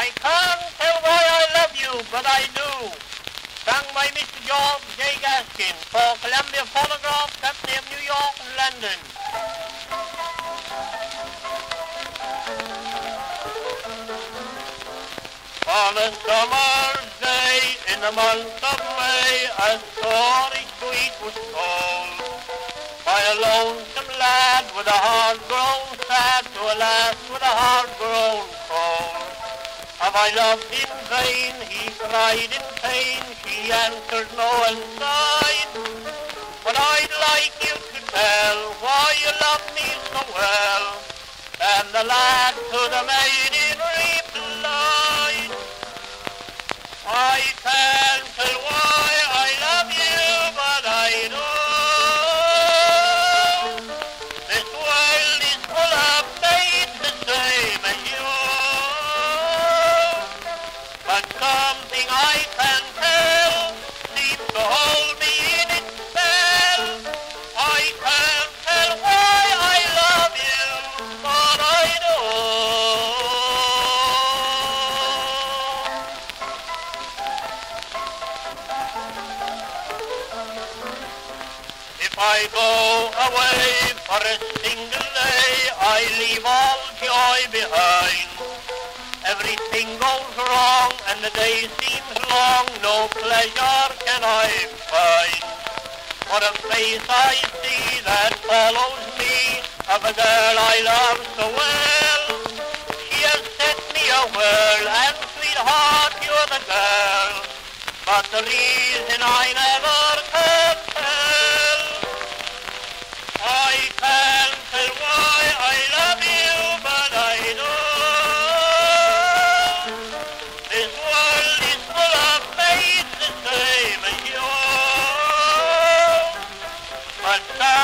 I can't tell why I love you, but I do. Sung by Mr. George J. Gaskin for Columbia Phonograph Company of New York and London. On a summer's day in the month of May, a story sweet was told by a lonesome lad with a heart grown sad to a lass with a heart grown cold. Have I loved in vain? He cried in pain. She answered no and sighed. But I'd like you to tell why you love me so well. And the lad to the maiden replied, I can't tell why I love you, but I do. This world is full of maids the same as you. But something I can tell seems to hold me in its spell. I can't tell why I love you, but I do. If I go away for a single day, I leave all joy behind. Everything goes wrong and the day seems long, no pleasure can I find. What a face I see that follows me, of a girl I love so well. She has set me a whirl, and sweetheart, you're the girl. But the reason I never can tell, I can't tell why I love you, but I do. This world is full of maids the same as you. But